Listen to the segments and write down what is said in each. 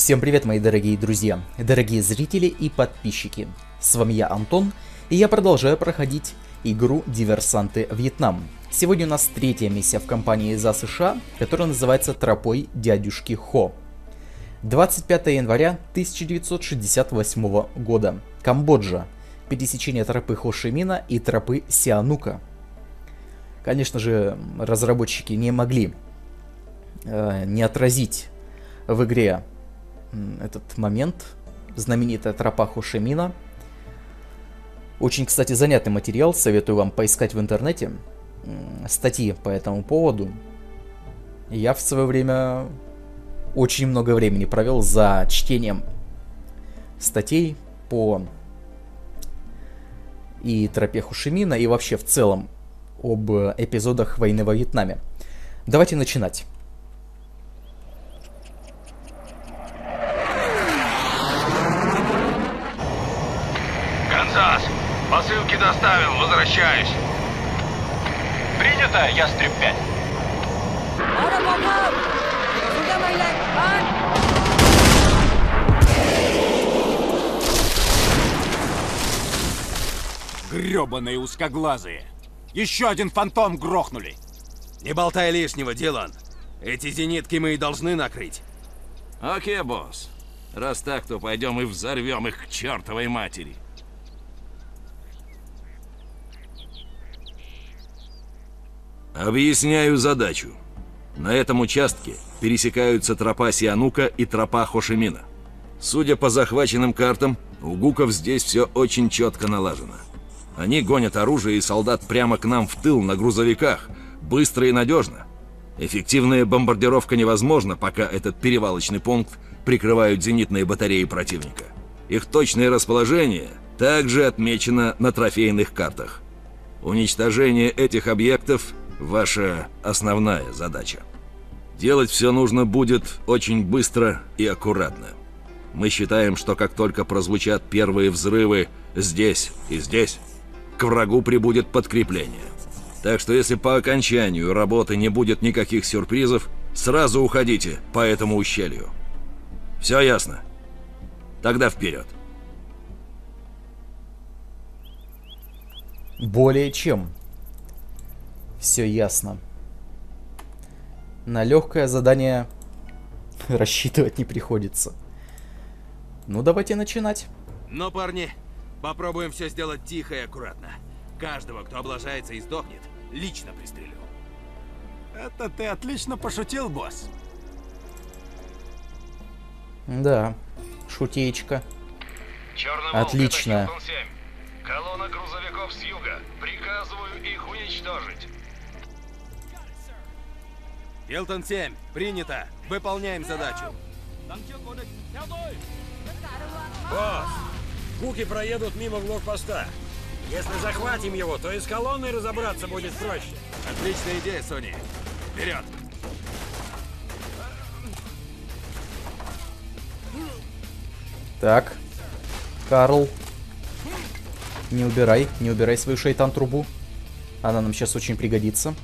Всем привет, мои дорогие друзья, дорогие зрители и подписчики. С вами я, Антон, и я продолжаю проходить игру «Диверсанты Вьетнам». Сегодня у нас третья миссия в кампании за США, которая называется «Тропой дядюшки Хо». 25 января 1968 года. Камбоджа. Пересечение тропы Хо Ши Мина и тропы Сианука. Конечно же, разработчики не могли не отразить в игре этот момент. Знаменитая тропа Хо Ши Мина. Очень, кстати, занятный материал. Советую вам поискать в интернете статьи по этому поводу. Я в свое время очень много времени провел за чтением статей по и тропе Хо Ши Мина, и вообще в целом об эпизодах войны во Вьетнаме. Давайте начинать. Канзас, посылки доставил, возвращаюсь. Принято, Ястреб 5. Грёбаные узкоглазые. Еще один фантом грохнули. Не болтай лишнего, Дилан. Эти зенитки мы и должны накрыть. Окей, босс. Раз так, то пойдем и взорвем их к чертовой матери. Объясняю задачу. На этом участке пересекаются тропа Сианука и тропа Хо Ши Мина. Судя по захваченным картам, у гуков здесь все очень четко налажено. Они гонят оружие и солдат прямо к нам в тыл на грузовиках, быстро и надежно. Эффективная бомбардировка невозможна, пока этот перевалочный пункт прикрывают зенитные батареи противника. Их точное расположение также отмечено на трофейных картах. Уничтожение этих объектов – ваша основная задача. Делать все нужно будет очень быстро и аккуратно. Мы считаем, что как только прозвучат первые взрывы здесь и здесь, к врагу прибудет подкрепление. Так что если по окончанию работы не будет никаких сюрпризов, сразу уходите по этому ущелью. Все ясно? Тогда вперед. Более чем. Все ясно. На легкое задание рассчитывать не приходится. Ну, давайте начинать. Но, парни, попробуем все сделать тихо и аккуратно. Каждого, кто облажается и сдохнет, лично пристрелю. Это ты отлично пошутил, босс. Да, шутеечка. Черный Отлично. Волк, это Хилтон 7. Колонна грузовиков с юга. Приказываю их уничтожить. Хилтон 7, принято. Выполняем задачу. Босс, гуки проедут мимо блокпоста. Если захватим его, то и с колонной разобраться будет проще. Отличная идея, Сони. Вперед! Так. Карл. Не убирай свою шайтан-трубу. Она нам сейчас очень пригодится.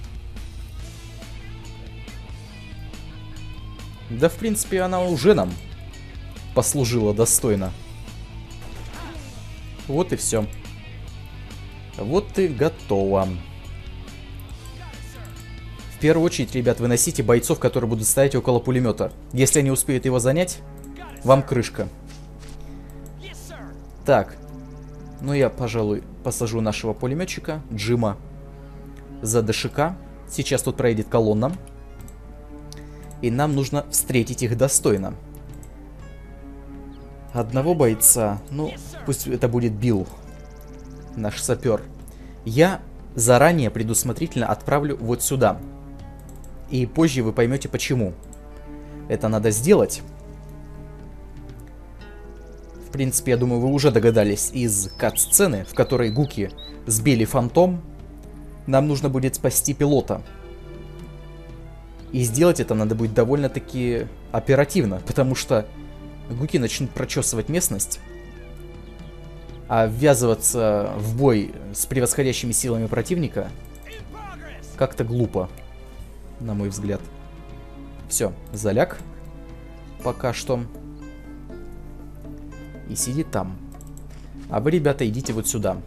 Да, в принципе, она уже нам послужила достойно. Вот и все. Вот и готово. В первую очередь, ребят, выносите бойцов, которые будут стоять около пулемета. Если они успеют его занять, вам крышка. Так. Ну, я, пожалуй, посажу нашего пулеметчика, Джима, за ДШК. Сейчас тут проедет колонна. И нам нужно встретить их достойно. Одного бойца, ну, пусть это будет Билл, наш сапер. Я заранее предусмотрительно отправлю вот сюда. И позже вы поймете, почему. Это надо сделать. В принципе, я думаю, вы уже догадались из кат-сцены, в которой гуки сбили фантом. Нам нужно будет спасти пилота. И сделать это надо будет довольно-таки оперативно, потому что гуки начнут прочесывать местность. А ввязываться в бой с превосходящими силами противника как-то глупо, на мой взгляд. Все, заляг. Пока что. и сидит там. А вы, ребята, идите вот сюда.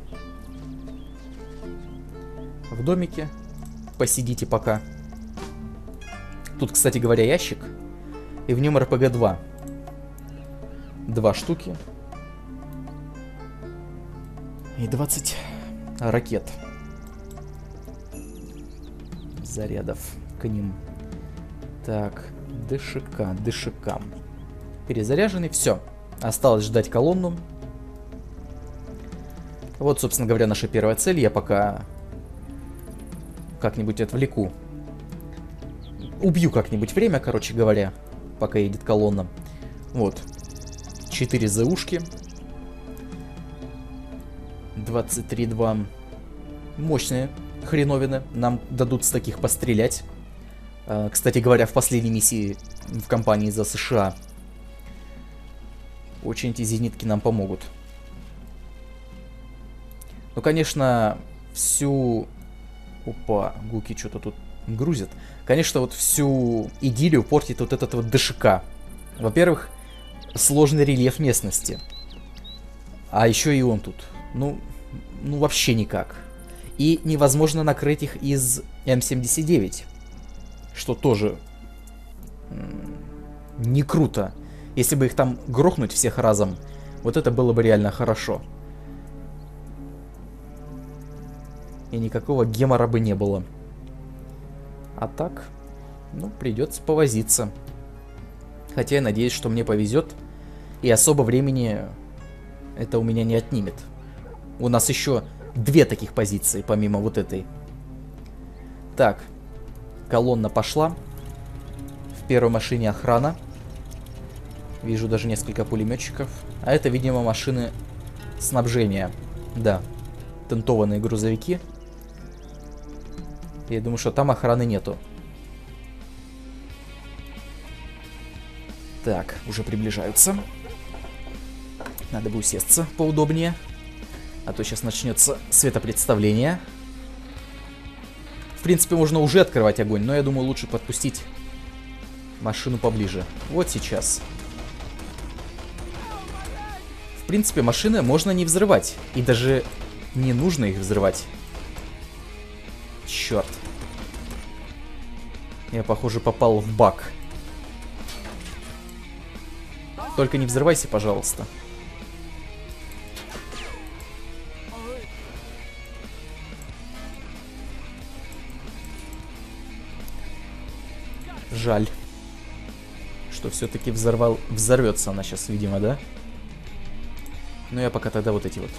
В домике. Посидите пока. Тут, кстати говоря, ящик. И в нем РПГ-2. 2 штуки. И 20 ракет. Зарядов к ним. Так, ДШК. Перезаряженный, все. Осталось ждать колонну. Вот, собственно говоря, наша первая цель. Я пока как-нибудь отвлеку. Убью как-нибудь время, короче говоря, пока едет колонна. Вот. 4 ЗУшки. 23-2. Мощные хреновины. Нам дадут с таких пострелять. Кстати говоря, в последней миссии в кампании за США очень эти зенитки нам помогут. Ну, конечно, всю... Опа, гуки что-то тут грузят. Конечно, вот всю идиллию портит вот этот вот ДШК. Во-первых, сложный рельеф местности. А еще и он тут. Ну вообще никак. И невозможно накрыть их из М79. Что тоже не круто. Если бы их там грохнуть всех разом, вот это было бы реально хорошо. И никакого гемора бы не было. А так, ну, придется повозиться. Хотя я надеюсь, что мне повезет. И особо времени это у меня не отнимет. У нас еще 2 таких позиции, помимо вот этой. Так, колонна пошла. В первой машине охрана. Вижу даже несколько пулеметчиков. А это, видимо, машины снабжения. Да, тентованные грузовики. Я думаю, что там охраны нету. Так, уже приближаются. Надо бы усесться поудобнее. А то сейчас начнется светопредставление. В принципе, можно уже открывать огонь, но я думаю, лучше подпустить машину поближе. Вот сейчас. В принципе, машины можно не взрывать. И даже не нужно их взрывать. Черт. Я, похоже, попал в баг. Только не взрывайся, пожалуйста. Жаль, что все-таки взорвется она сейчас, видимо, да? Но я пока тогда вот эти вот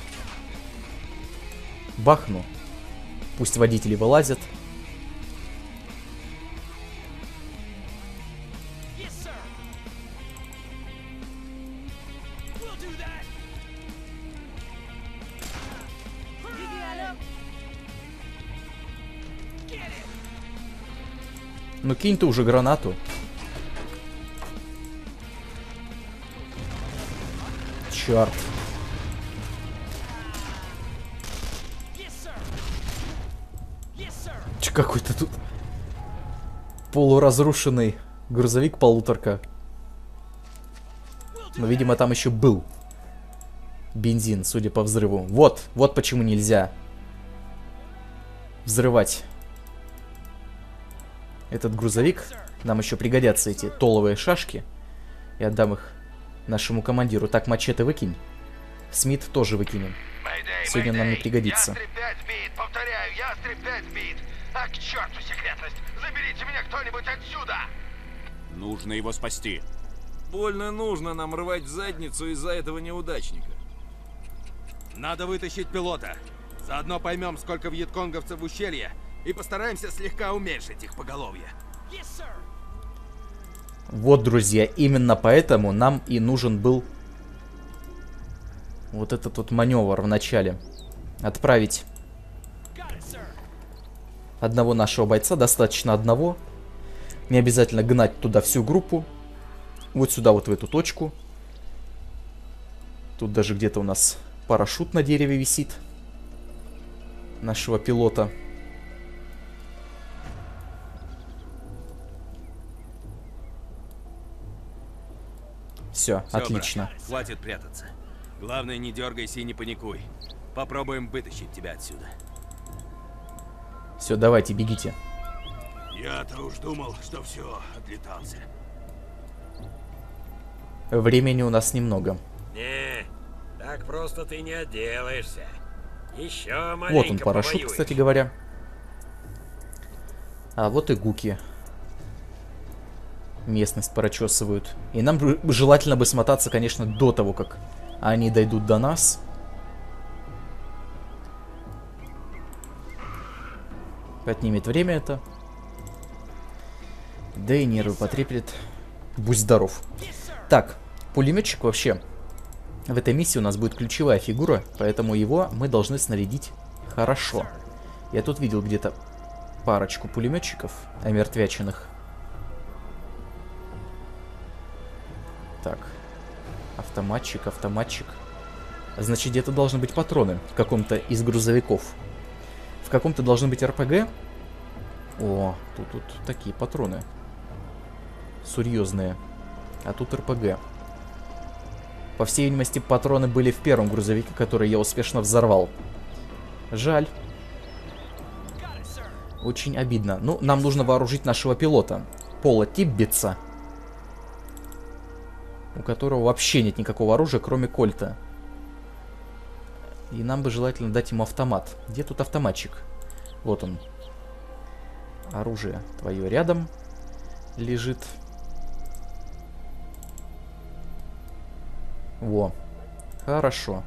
бахну. Пусть водители вылазят. Ну кинь ты уже гранату. Черт. Какой-то тут полуразрушенный грузовик-полуторка. Но, видимо, там еще был бензин, судя по взрыву. Вот почему нельзя взрывать этот грузовик. Нам еще пригодятся эти толовые шашки. Я отдам их нашему командиру. Так, мачете выкинь. Смит тоже выкинем. Сегодня нам не пригодится. Повторяю, ястреб 5 бит. А к черту секретность! Заберите меня кто-нибудь отсюда! Нужно его спасти. Больно нужно нам рвать в задницу из-за этого неудачника. Надо вытащить пилота. Заодно поймем, сколько вьетконговцев в ущелье, и постараемся слегка уменьшить их поголовье. Вот, друзья, именно поэтому нам и нужен был вот этот вот маневр в начале. Отправить одного нашего бойца, достаточно одного. Не обязательно гнать туда всю группу. Вот сюда, вот в эту точку. Тут даже где-то у нас парашют на дереве висит. Нашего пилота. Все, отлично. Брат, хватит прятаться. Главное, не дергайся и не паникуй. Попробуем вытащить тебя отсюда. Все, давайте, бегите. Я-то уж думал, что все, отлетался. Времени у нас немного. Не, так просто ты не отделаешься. Еще маленько Вот он, парашют, повоюешь. кстати говоря. А вот и гуки. Местность прочесывают. И нам желательно бы смотаться, конечно, до того, как они дойдут до нас. Отнимет время это. Да и нервы потреплет. Будь здоров. Так, пулеметчик вообще. В этой миссии у нас будет ключевая фигура, поэтому его мы должны снарядить хорошо. Я тут видел где-то парочку пулеметчиков омертвяченных. Так. Автоматчик, автоматчик. Значит, где-то должны быть патроны в каком-то из грузовиков. В каком-то должны быть РПГ. О, тут такие патроны. Серьезные. А тут РПГ. По всей видимости, патроны были в первом грузовике, который я успешно взорвал. Жаль. Очень обидно. Ну, нам нужно вооружить нашего пилота. Пола Тиббица. У которого вообще нет никакого оружия, кроме кольта. И нам бы желательно дать ему автомат. Где тут автоматчик? Вот он. Оружие твое рядом лежит. Во. Хорошо.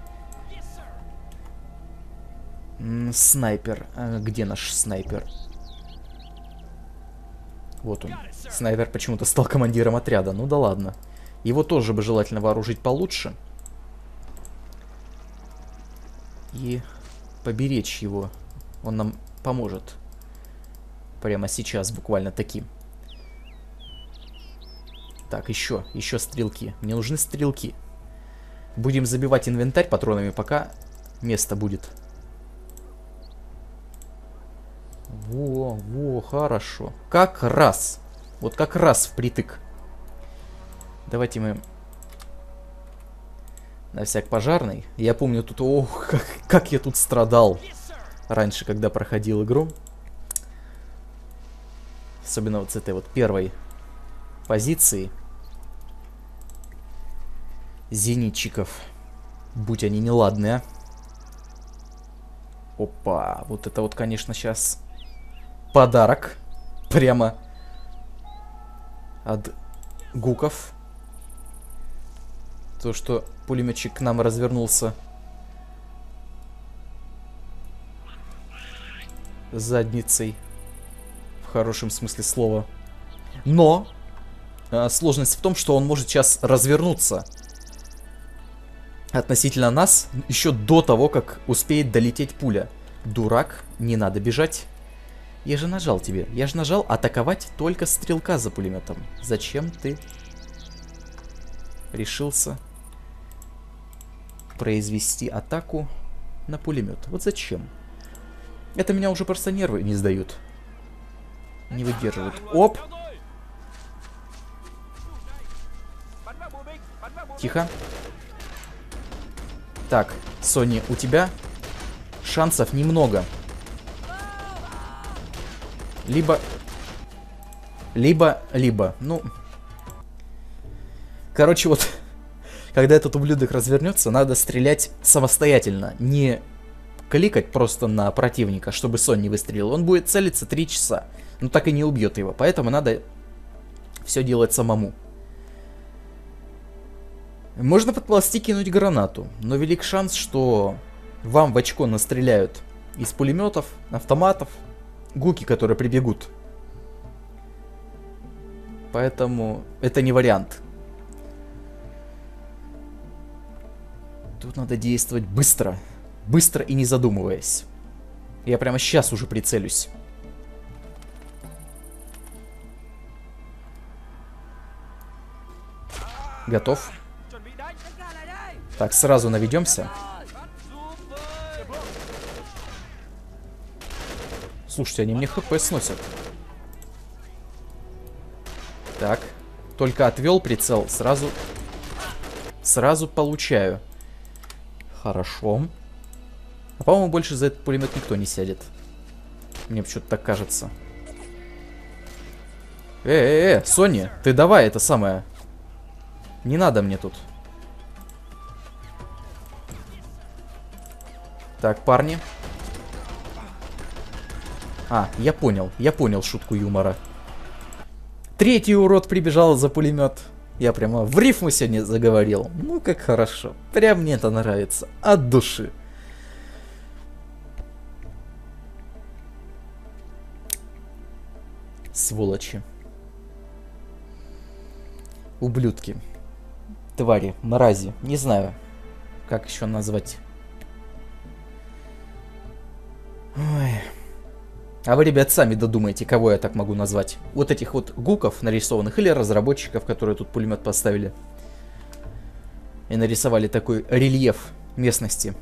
Снайпер. Где наш снайпер? Вот он. Снайпер почему-то стал командиром отряда. Ну да ладно. Его тоже бы желательно вооружить получше. И поберечь его. Он нам поможет. Прямо сейчас, буквально таки. Так, еще стрелки. Мне нужны стрелки. Будем забивать инвентарь патронами, пока место будет. Во, хорошо. Как раз. Вот как раз впритык. Давайте мы на всяк пожарный. Я помню тут, ох, как я тут страдал раньше, когда проходил игру. Особенно вот с этой вот первой позиции. Зенитчиков. Будь они неладные. Опа, вот это вот, конечно, сейчас подарок. Прямо от гуков. То, что пулеметчик к нам развернулся задницей. В хорошем смысле слова. Но сложность в том, что он может сейчас развернуться относительно нас еще до того, как успеет долететь пуля. Дурак, не надо бежать. Я же нажал тебе. Я же нажал атаковать только стрелка за пулеметом. Зачем ты решился произвести атаку на пулемет? Вот зачем? Это меня уже просто нервы не сдают. Не выдерживают. Оп! Тихо. Так, Сони, у тебя шансов немного. Либо. Ну. Короче, вот, когда этот ублюдок развернется, надо стрелять самостоятельно. Не кликать просто на противника, чтобы Сон не выстрелил. Он будет целиться 3 часа. Но так и не убьет его. Поэтому надо все делать самому. Можно подползти, кинуть гранату. Но велик шанс, что вам в очко настреляют из пулеметов, автоматов, гуки, которые прибегут. Поэтому это не вариант. Тут надо действовать быстро. Быстро и не задумываясь. Я прямо сейчас уже прицелюсь. Готов. Так, сразу наведемся. Слушайте, они мне хп сносят. Так, только отвел прицел, сразу получаю. Хорошо. А по-моему, больше за этот пулемет никто не сядет. Мне почему-то так кажется. Соня, ты давай это самое. Не надо мне тут. Так, парни. Я понял шутку юмора. Третий урод прибежал за пулемет. Я прямо в рифму сегодня заговорил. Ну, как хорошо. Прям мне это нравится. От души. Сволочи. Ублюдки. Твари, мрази. Не знаю, как еще назвать. Ой. А вы, ребят, сами додумайте, кого я так могу назвать. Вот этих вот гуков нарисованных или разработчиков, которые тут пулемет поставили. И нарисовали такой рельеф местности.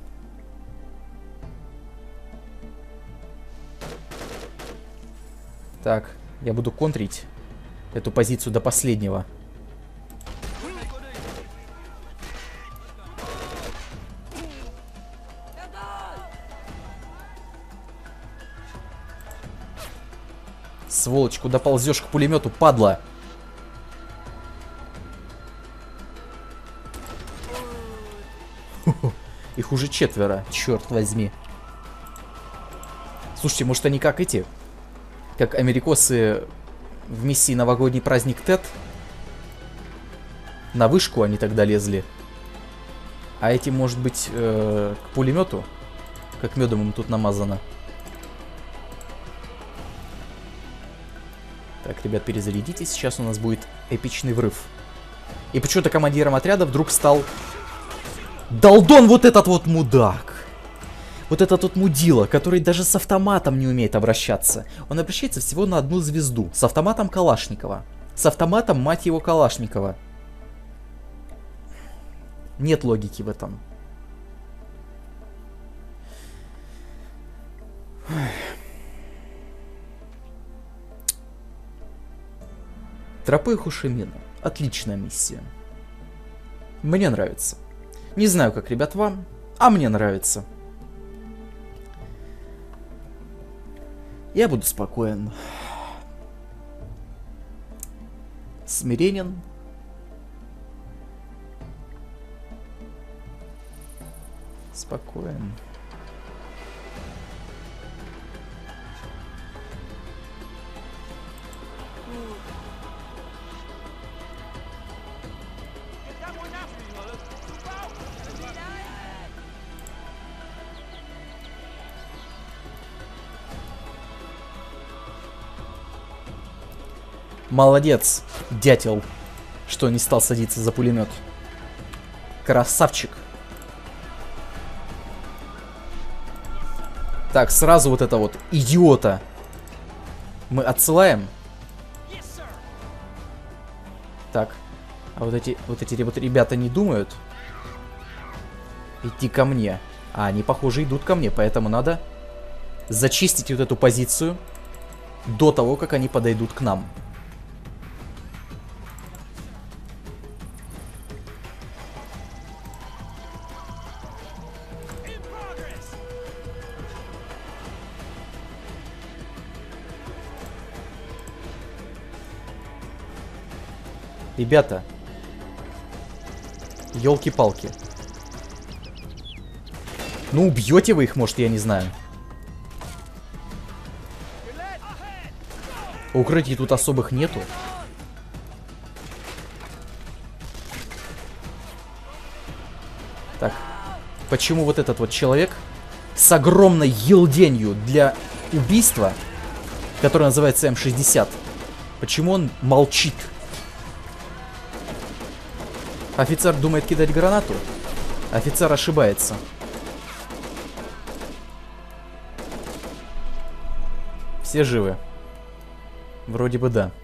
Так, я буду контрить эту позицию до последнего. Сволочь, куда ползешь к пулемету, падла? Их уже 4, черт возьми. Слушайте, может они как эти? Как америкосы в миссии «Новогодний праздник Тед». На вышку они тогда лезли. А эти, может быть, к пулемету? Как медом им тут намазано. Так, ребят, перезарядитесь. Сейчас у нас будет эпичный врыв. И почему-то командиром отряда вдруг стал... Долдон, вот этот вот мудак! Вот этот вот мудила, который даже с автоматом не умеет обращаться. Он обращается всего на 1 звезду. С автоматом Калашникова. С автоматом, мать его, Калашникова. Нет логики в этом. Тропы Хошимина. Отличная миссия. Мне нравится. Не знаю, как, ребят, вам, а мне нравится. Я буду спокоен. Смиренен. Спокоен. Молодец, дятел, что не стал садиться за пулемет. Красавчик. Так, сразу вот это вот идиота мы отсылаем. Так, а вот эти ребята не думают идти ко мне. А они, похоже, идут ко мне, поэтому надо зачистить вот эту позицию до того, как они подойдут к нам. Ребята, елки-палки. Ну, убьете вы их, может, я не знаю. Укрытий тут особых нету. Так, почему вот этот вот человек с огромной елденью для убийства, который называется М60, почему он молчит? Офицер думает кидать гранату. Офицер ошибается. Все живы? Вроде бы да.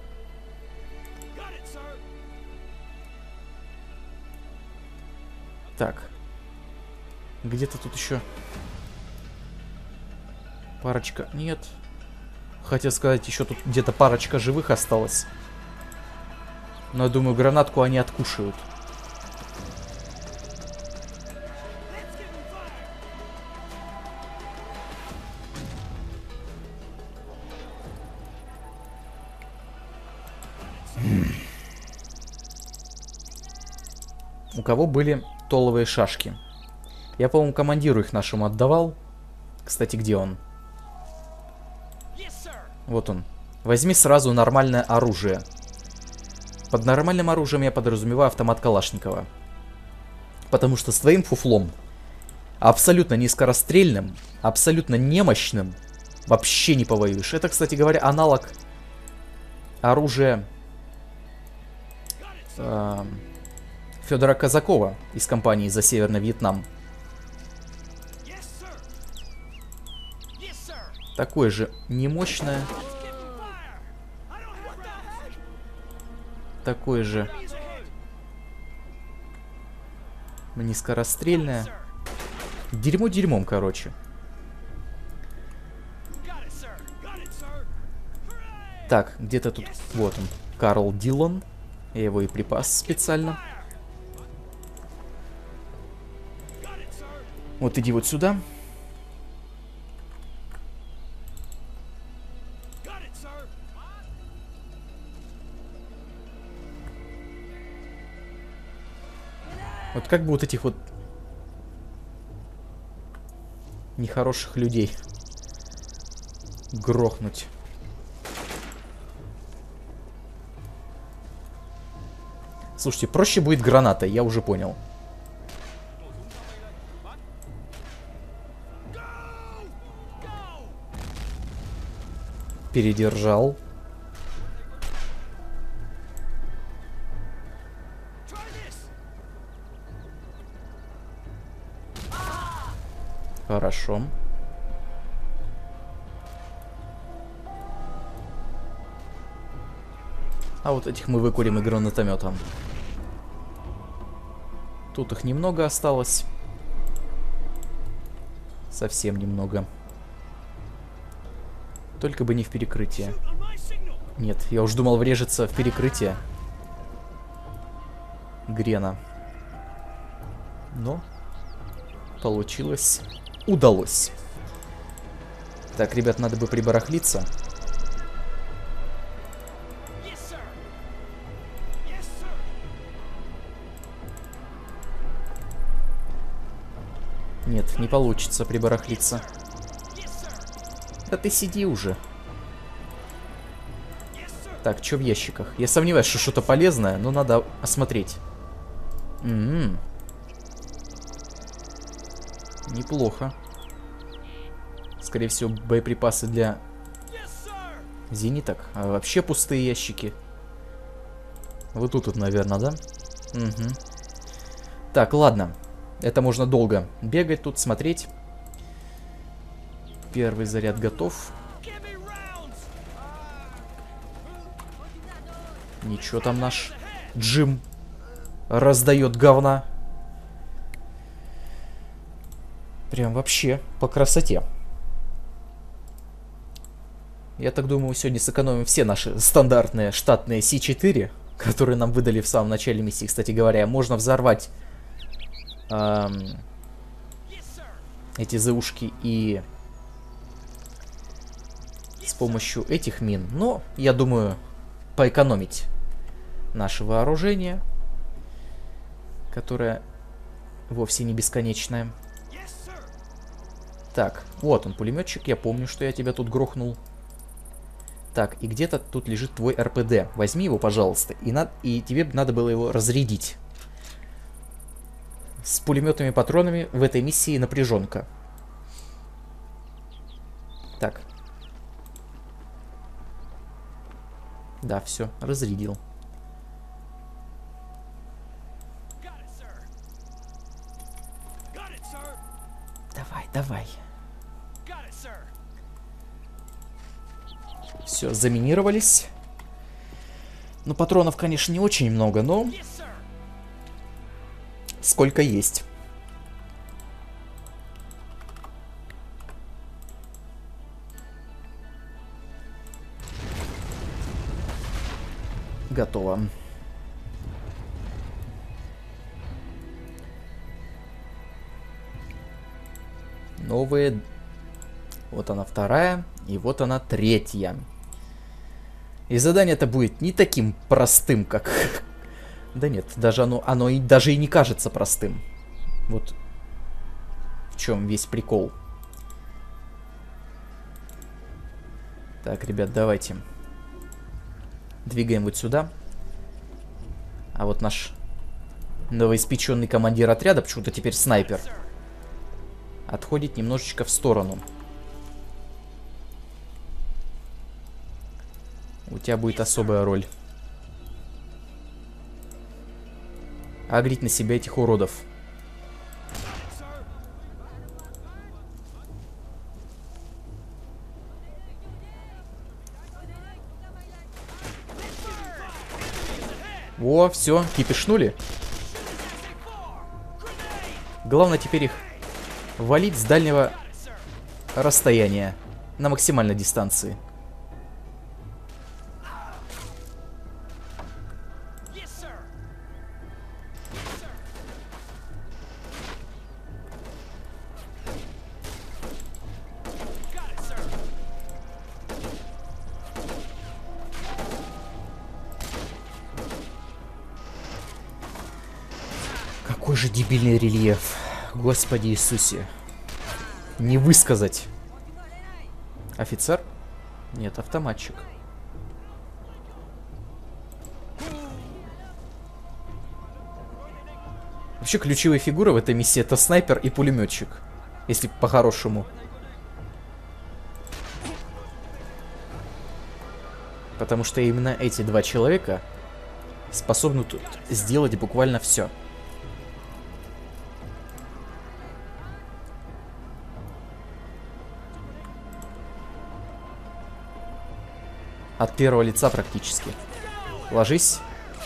Так. Где-то тут еще парочка. Нет. Хотел сказать, еще тут где-то парочка живых осталось. Но я думаю, гранатку они откушают. у кого были толовые шашки. Я, по-моему, командиру их нашему отдавал. Кстати, где он? Вот он. Возьми сразу нормальное оружие. Под нормальным оружием я подразумеваю автомат Калашникова. Потому что с твоим фуфлом, абсолютно низкорастрельным, абсолютно немощным, вообще не повоюешь. Это, кстати говоря, аналог оружия Федора Казакова из компании «За Северный Вьетнам». Такое же немощное. Такое же низкорастрельное. Дерьмо дерьмом, короче. Так, где-то тут... Вот он, Карл Дилан. Я его и припас специально. Вот иди вот сюда. Вот как бы вот этих вот нехороших людей грохнуть. Слушайте, проще будет гранатой, я уже понял. Передержал. Хорошо. А вот этих мы выкурим и гранатометом. Тут их немного осталось. Совсем немного. Только бы не в перекрытие. Нет, я уж думал врежется в перекрытие Грена. Но получилось. Удалось. Так, ребят, надо бы прибарахлиться. Нет, не получится прибарахлиться. Да ты сиди уже. Так, что в ящиках? Я сомневаюсь, что что-то полезное, но надо осмотреть. Неплохо. Скорее всего, боеприпасы для зениток. А вообще пустые ящики. Вот тут, наверное, да? Угу. Так, ладно. Это можно долго бегать тут, смотреть. Первый заряд готов. Ничего там наш Джим раздает говна. Прям вообще по красоте. Я так думаю, сегодня сэкономим все наши стандартные штатные С4, которые нам выдали в самом начале миссии. Кстати говоря, можно взорвать эти ЗУшки и с помощью этих мин. Но, я думаю, поэкономить наше вооружение, которое вовсе не бесконечное. Так, вот он, пулеметчик. Я помню, что я тебя тут грохнул. Так, и где-то тут лежит твой РПД. Возьми его, пожалуйста. И тебе надо было его разрядить. С пулеметными патронами в этой миссии напряженка. Так. Да, все, разрядил. Давай, давай. Все, заминировались. Ну, патронов, конечно, не очень много, но сколько есть. Готово. Новые. Вот она вторая. И вот она третья. И задание это будет не таким простым, как Да нет, даже оно и даже и не кажется простым. Вот в чем весь прикол. Так, ребят, давайте. Двигаем вот сюда. А вот наш новоиспеченный командир отряда, почему-то теперь снайпер, отходит немножечко в сторону. У тебя будет особая роль. Агрить на себя этих уродов. О, все, кипишнули. Главное теперь их валить с дальнего расстояния, на максимальной дистанции. Какой же дебильный рельеф. Господи Иисусе. Не высказать. Офицер? Нет, автоматчик. Вообще ключевые фигуры в этой миссии — это снайпер и пулеметчик. Если по-хорошему. Потому что именно эти два человека способны тут сделать буквально все. От первого лица практически. Ложись.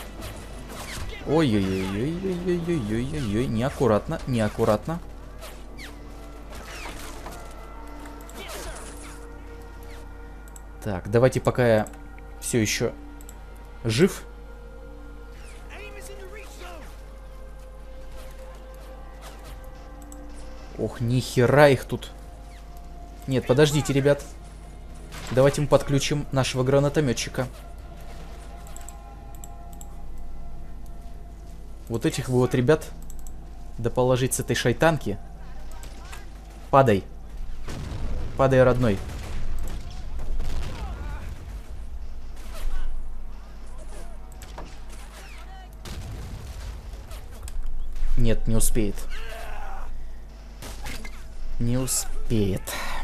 Ой-ой-ой-ой-ой-ой-ой-ой-ой. Неаккуратно, неаккуратно. Так, давайте, пока я все еще жив. Ох, нихера их тут. Нет, подождите, ребят. Давайте мы подключим нашего гранатометчика. Вот этих вот ребят. Да положить с этой шайтанки. Падай. Падай, родной. Нет, не успеет. Не успеет.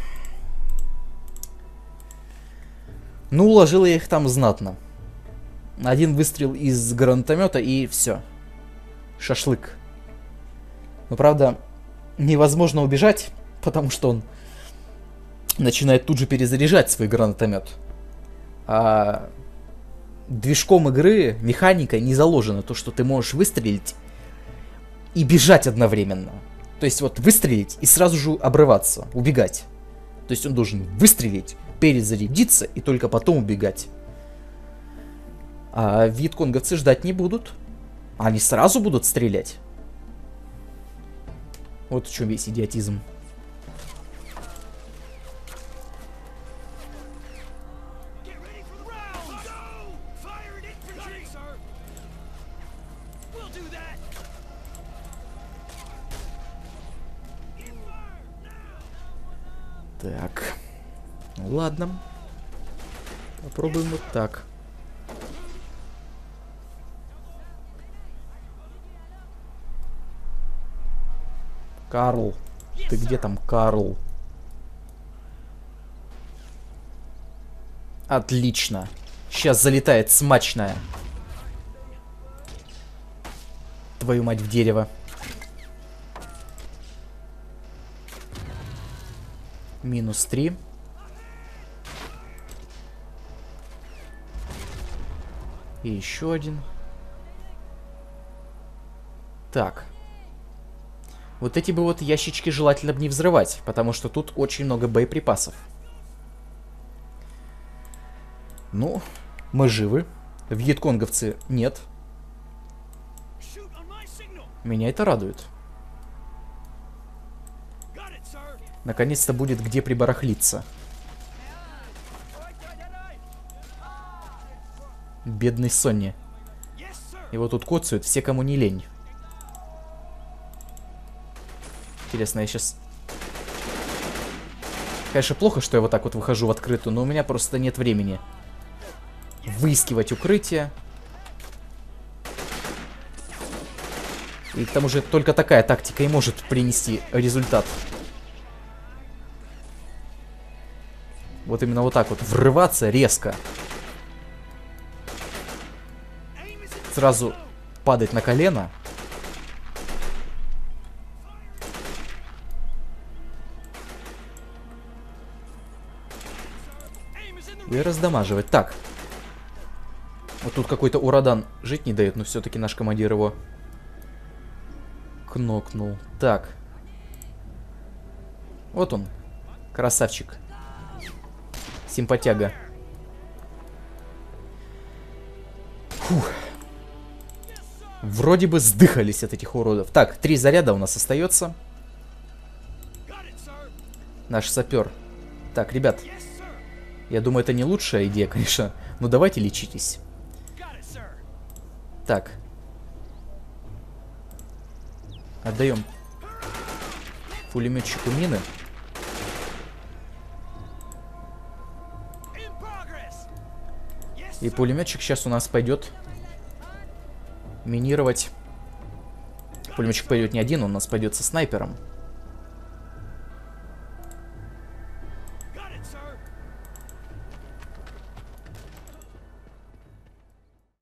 Ну, уложил я их там знатно. Один выстрел из гранатомета и все. Шашлык. Но, правда, невозможно убежать, потому что он начинает тут же перезаряжать свой гранатомет. А движком игры, механикой не заложено то, что ты можешь выстрелить и бежать одновременно. То есть вот выстрелить и сразу же обрываться, убегать. То есть он должен выстрелить, перезарядиться и только потом убегать. А вьетконговцы ждать не будут. Они сразу будут стрелять. Вот в чем весь идиотизм. Так. Ну ладно. Попробуем вот так. Карл. Ты где там, Карл? Отлично. Сейчас залетает смачная. Твою мать в дерево. Минус 3. И еще один. Так. Вот эти бы вот ящички желательно бы не взрывать, потому что тут очень много боеприпасов. Ну, мы живы. Вьетконговцы нет. Меня это радует. Наконец-то будет где прибарахлиться. Бедный Сонни. Его тут коцают все, кому не лень. Интересно, я сейчас... Конечно, плохо, что я вот так вот выхожу в открытую, но у меня просто нет времени выискивать укрытие. И к тому же только такая тактика и может принести результат. Вот именно вот так вот врываться резко. Сразу падать на колено. И раздамаживать. Так. Вот тут какой-то урадан жить не дает, но все-таки наш командир его кнокнул. Так. Вот он. Красавчик. Симпатяга. Фух. Вроде бы сдыхались от этих уродов. Так, 3 заряда у нас остается. Наш сапер. Так, ребят. Я думаю, это не лучшая идея, конечно. Но давайте лечитесь. Так. Отдаем пулеметчику мины. И пулеметчик сейчас у нас пойдет минировать. Пулеметчик пойдет не один, он у нас пойдет со снайпером.